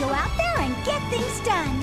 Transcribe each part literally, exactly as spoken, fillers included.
go out there and get things done.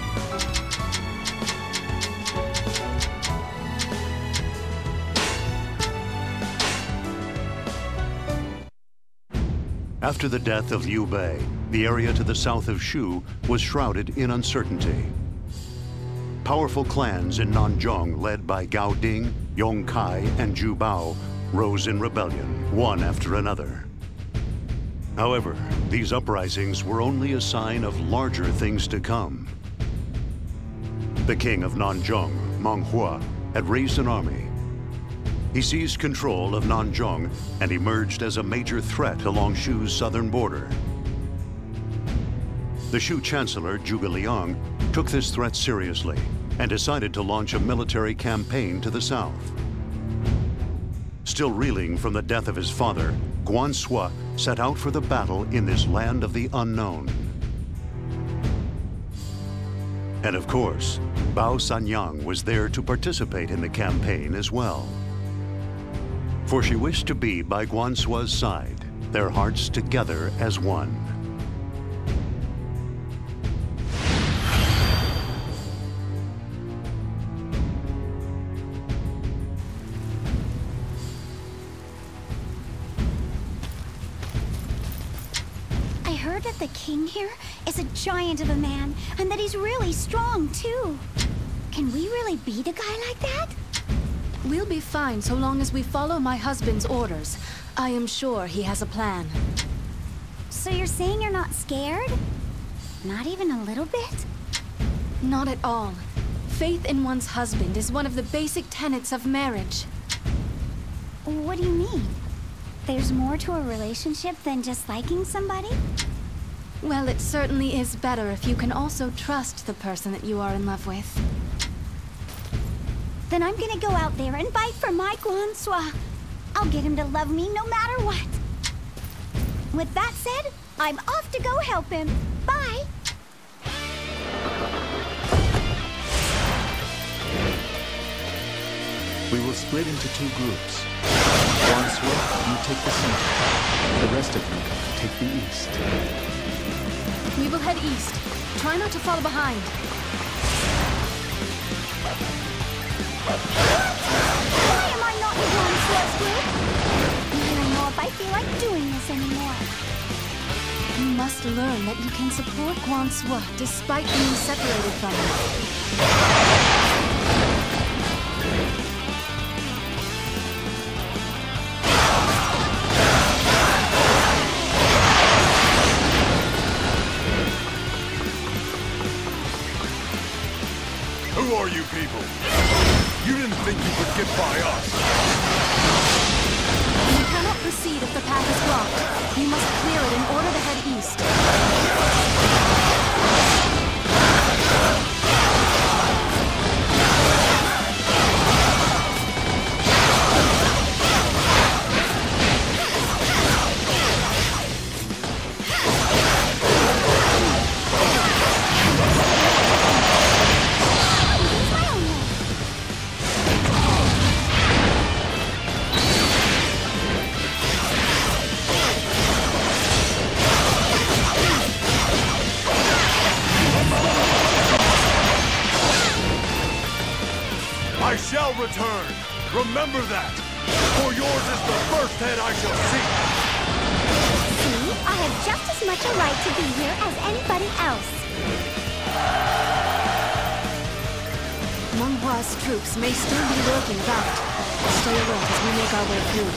After the death of Liu Bei, the area to the south of Shu was shrouded in uncertainty. Powerful clans in Nanzhong, led by Gao Ding, Yong Kai, and Zhu Bao, rose in rebellion, one after another. However, these uprisings were only a sign of larger things to come. The king of Nanzhong, Meng Huo, had raised an army. He seized control of Nanzhong and emerged as a major threat along Shu's southern border. The Shu chancellor, Zhuge Liang, took this threat seriously and decided to launch a military campaign to the south. Still reeling from the death of his father, Guan Sui set out for the battle in this land of the unknown. And of course, Bao Sanniang was there to participate in the campaign as well. For she wished to be by Guan Sui's side, their hearts together as one. I heard that the king here is a giant of a man, and that he's really strong, too. Can we really beat a guy like that? We'll be fine so long as we follow my husband's orders. I am sure he has a plan. So you're saying you're not scared? Not even a little bit? Not at all. Faith in one's husband is one of the basic tenets of marriage. What do you mean? There's more to a relationship than just liking somebody? Well, it certainly is better if you can also trust the person that you are in love with. Then I'm gonna go out there and fight for my Guan Sui. I'll get him to love me no matter what. With that said, I'm off to go help him. Bye! We will split into two groups. Guan Sui, you take the center. The rest of you take the east. We will head east. Try not to fall behind. Why am I not in Guan Sui's group? I don't know if I feel like doing this anymore. You must learn that you can support Guan Sui despite being separated from him. Who are you people? You didn't think you could get by us. You cannot proceed if the path is blocked. You must clear it in order to head east. I shall return. Remember that. For yours is the first head I shall see. See, I have just as much a right to be here as anybody else. Meng Hua's troops may still be lurking about. Stay alert as we make our way through.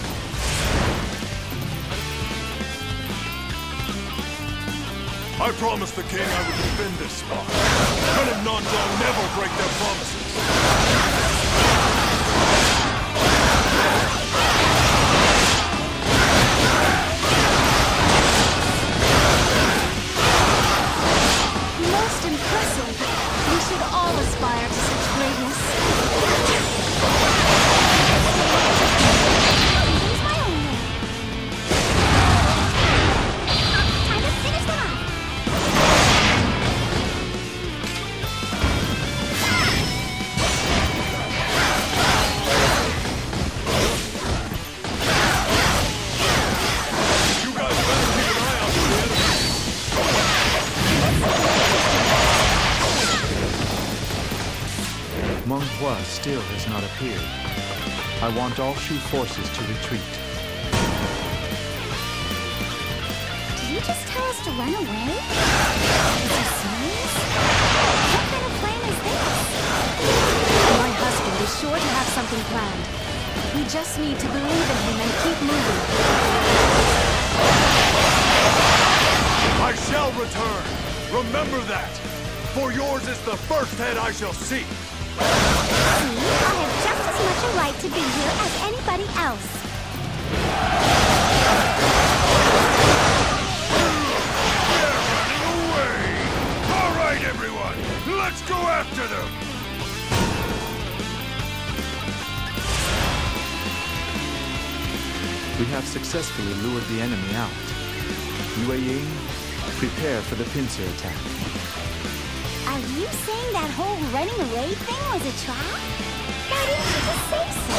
I promised the king I would defend this spot. Men of Nanzhong never break their promises. Most impressive. We should all aspire to such greatness. Use my own way. Time to finish them off. Hua still has not appeared. I want all Shu forces to retreat. Did you just tell us to run away? Is he serious? What kind of plan is this? My husband is sure to have something planned. We just need to believe in him and keep moving. I shall return. Remember that. For yours is the first head I shall see. See, I have just as much a right to be here as anybody else. They're running away! All right, everyone! Let's go after them! We have successfully lured the enemy out. Yue Ying, prepare for the pincer attack. Are you saying that whole running away thing was a trap? Why didn't you just say so?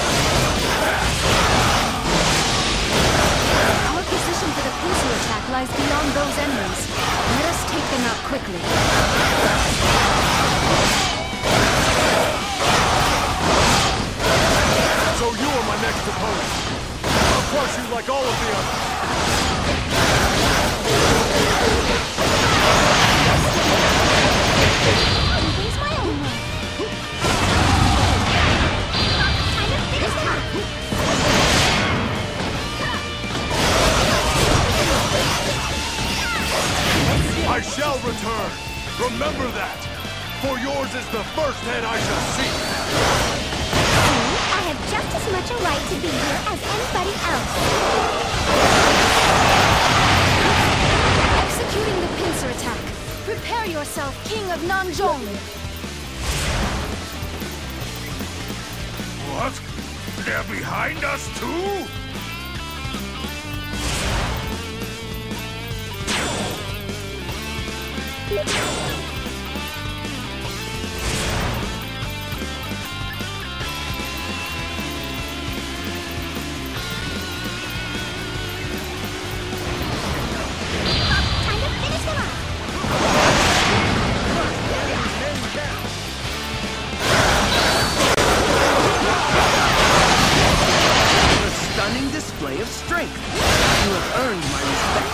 Our position for the pincer attack lies beyond those enemies. Let us take them out quickly. So you are my next opponent. I'll crush you like all of the others. He's my own way. Time to finish him up. I shall return. Remember that. For yours is the first head I shall see. I have just as much a right to be here as anybody else. Executing the pincer attack. Prepare yourself, King of Nanzhong. What? They're behind us too? Time to finish him up. A stunning display of strength. You have earned my respect.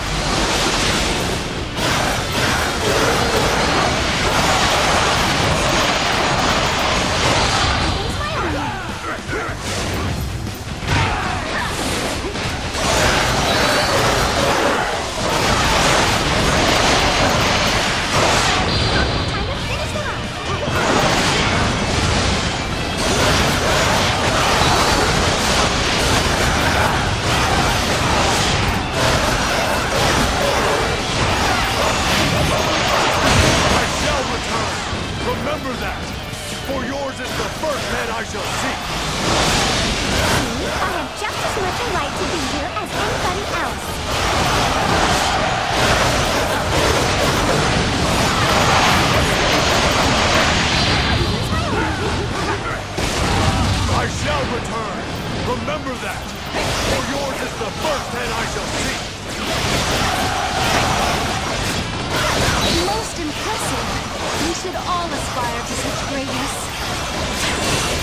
Remember that! For yours is the first head I shall see! See, I have just as much a right to be here as anybody else. I shall return! Remember that! For yours is the first head I shall see! Most impressive. We should all aspire to such greatness.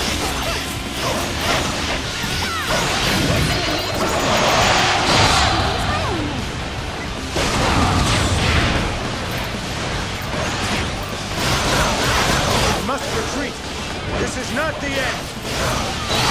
I must retreat! This is not the end!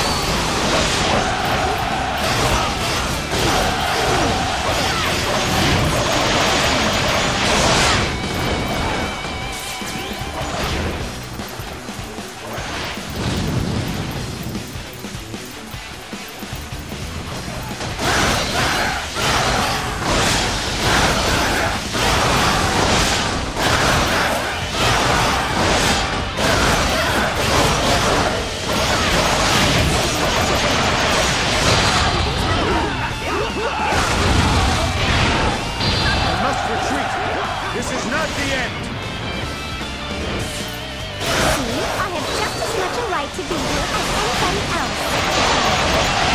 This is not the end! See, I have just as much a right to be here as anybody else.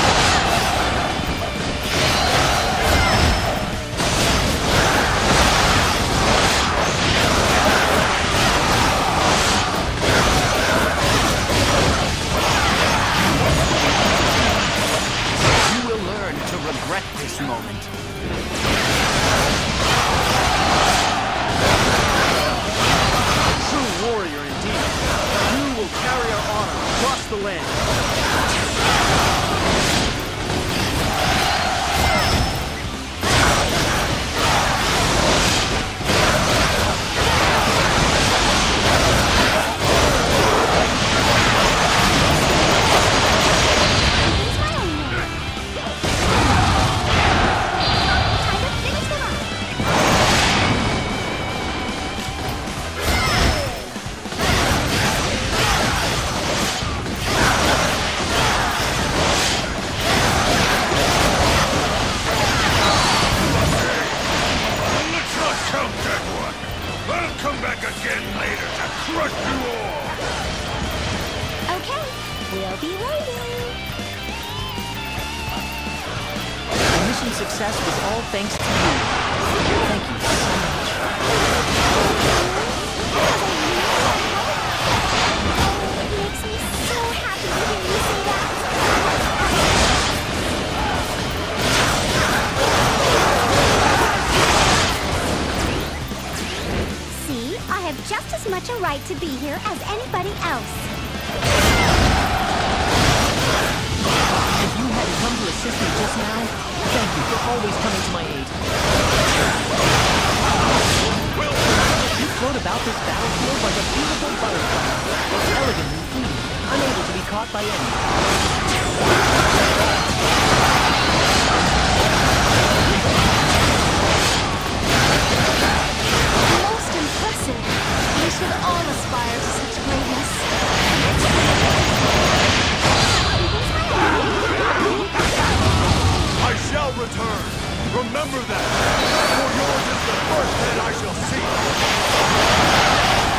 the land. Success was all thanks to you. Thank you so much. It makes me so happy to hear you say that. See, I have just as much a right to be here as anybody else. If you hadn't come to assist me just now, thank you for always coming to my aid. You float about this battlefield like a beautiful butterfly, elegant and fleeting, unable to be caught by Most impressive. We should all aspire to such greatness. I shall return. Remember that. For yours is the first head I shall see.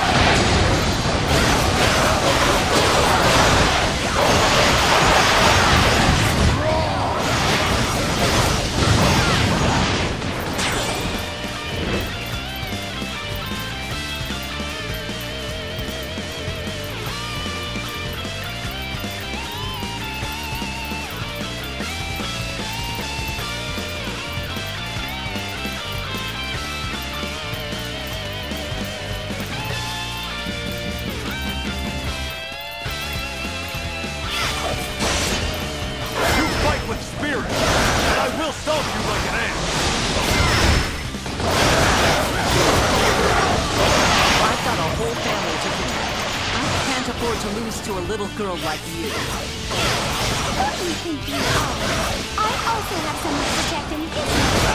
To a little girl like you. Who do you think you are? I also have someone to protect and his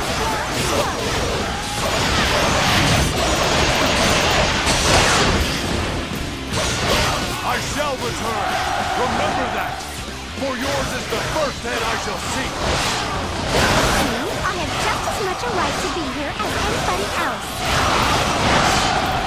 I shall return. Remember that. For yours is the first head I shall see. See, I have just as much a right to be here as anybody else.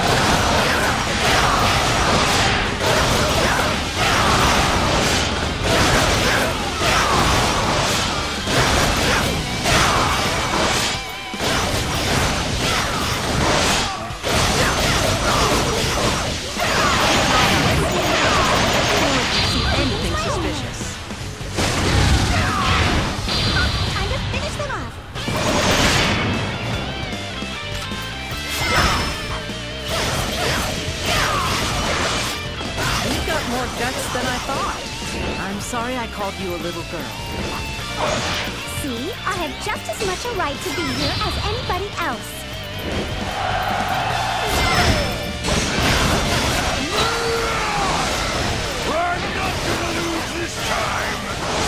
I'm sorry I called you a little girl. See, I have just as much a right to be here as anybody else. I'm not gonna lose this time!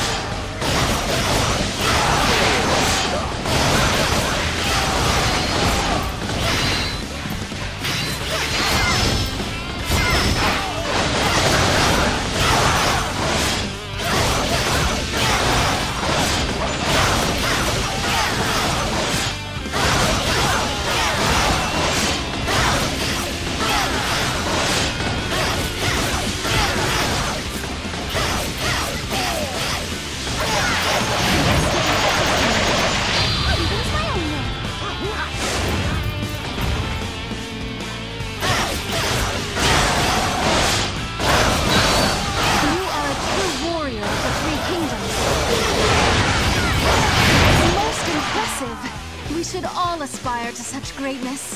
We should all aspire to such greatness.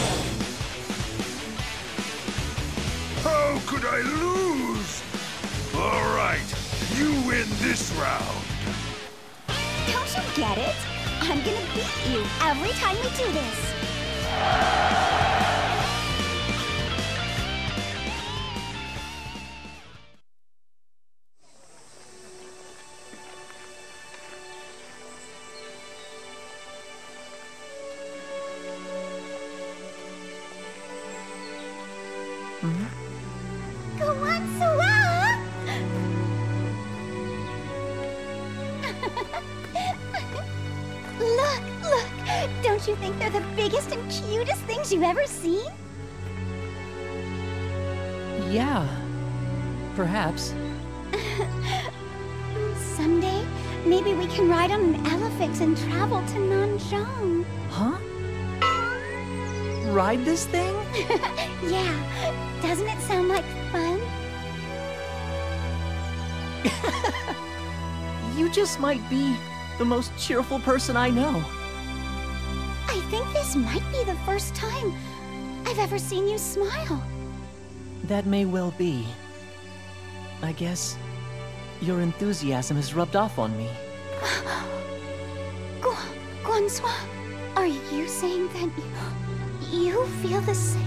How could I lose? All right, you win this round. Don't you get it? I'm gonna beat you every time we do this. Look, look! Don't you think they're the biggest and cutest things you've ever seen? Yeah. Perhaps. Someday, maybe we can ride on an elephant and travel to Nanzhong. Huh? Ride this thing? Yeah. Doesn't it sound like fun? You just might be the most cheerful person I know. I think this might be the first time I've ever seen you smile. That may well be. I guess your enthusiasm has rubbed off on me. Gu Guansua, are you saying that you, you feel the same?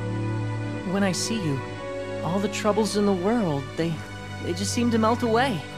When I see you, all the troubles in the world, they, they just seem to melt away.